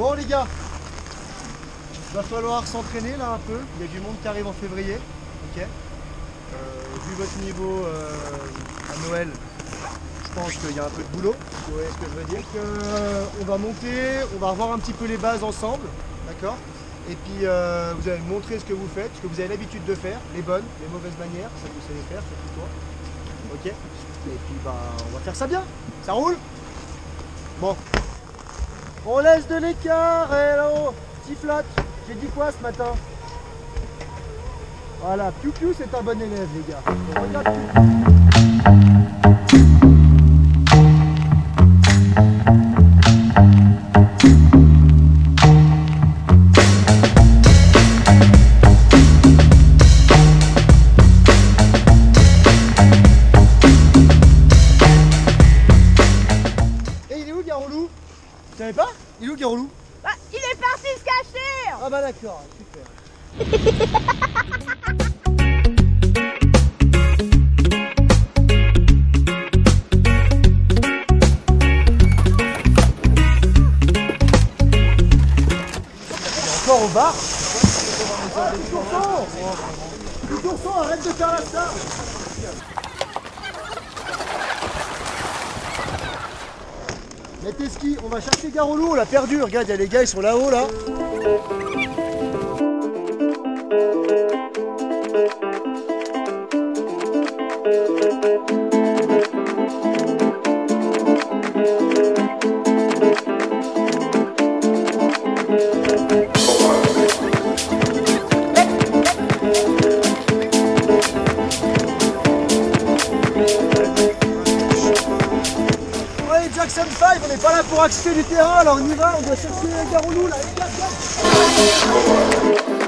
Bon les gars, il va falloir s'entraîner là un peu. Il y a du monde qui arrive en février. Ok. Vu votre niveau à Noël, je pense qu'il y a un peu de boulot. Vous voyez ce que je veux dire. Donc, on va monter, on va revoir un petit peu les bases ensemble. D'accord. Et puis vous allez me montrer ce que vous faites, ce que vous avez l'habitude de faire, les bonnes, les mauvaises manières, ça que vous savez faire, surtout toi. Ok. Et puis bah on va faire ça bien. Ça roule? Bon. On laisse de l'écart, hello, petit flotte. J'ai dit quoi ce matin? Voilà, Piu Piu c'est un bon élève les gars. On regarde Piu Piu. Tu savais pas? Il est où Garolou? Bah, il est parti se cacher. Ah bah d'accord, super. Encore au bar? Ah, Tourson, arrête de faire la star. Mets tes skis, on va chercher Garolou, on l'a perdu, regarde, il y a les gars, ils sont là-haut là. Jackson 5, on n'est pas là pour accéder du terrain, alors on y va, on doit chercher Garolou là, les gars,